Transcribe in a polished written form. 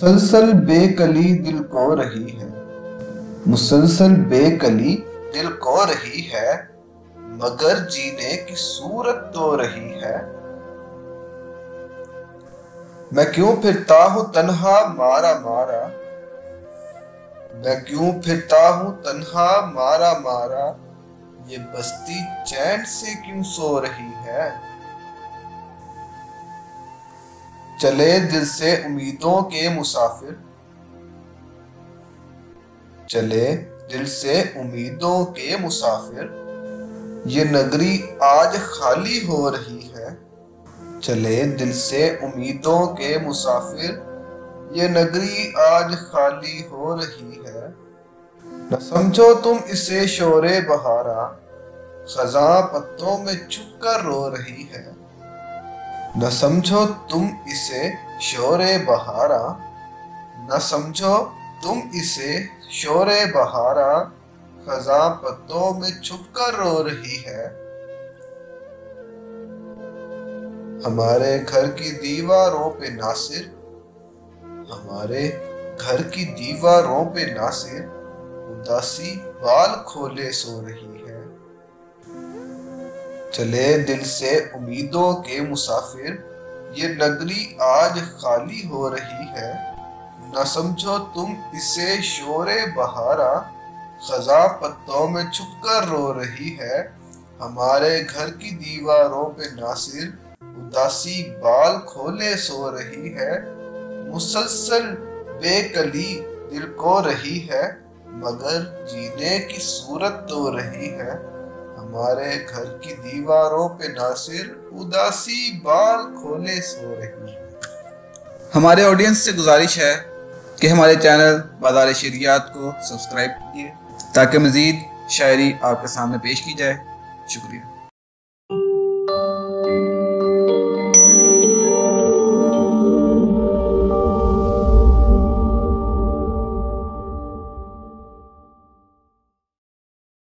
मुसलसल बेकली दिल को रही है, मुसलसल बेकली दिल को रही है, मगर जीने की सूरत तो रही है। मैं क्यों फिरता हूँ तन्हा मारा मारा, मैं क्यों फिरता हूँ तन्हा मारा मारा, ये बस्ती चैन से क्यों सो रही है। चले दिल से उम्मीदों के मुसाफिर, चले दिल से उम्मीदों के मुसाफिर, ये नगरी आज खाली हो रही है। चले दिल से उम्मीदों के मुसाफिर, ये नगरी आज खाली हो रही है। न समझो तुम इसे शोरे बहारा, खजा पत्तों में छुप कर रो रही है। न समझो तुम इसे शोरे बहारा, न समझो तुम इसे शोरे बहारा, खजा पत्तों में छुप कर रो रही है। हमारे घर की दीवारों पे नासिर, हमारे घर की दीवारों पे नासिर, उदासी बाल खोले सो रही है। चले दिल से उम्मीदों के मुसाफिर, ये नगरी आज खाली हो रही है। न समझो तुम इसे शोरे बहारा, खजा पत्तों में छुप कर रो रही है। हमारे घर की दीवारों पे नासिर, उदासी बाल खोले सो रही है। मुसलसल बेकली दिल को रही है, मगर जीने की सूरत तो रही है। हमारे घर की दीवारों पे नासिर, उदासी बाल खोले सो रही है। हमारे ऑडियंस से गुजारिश है कि हमारे चैनल बाज़ार शेरियात को सब्सक्राइब कीजिए ताकि मज़ीद शायरी आपके सामने पेश की जाए। शुक्रिया।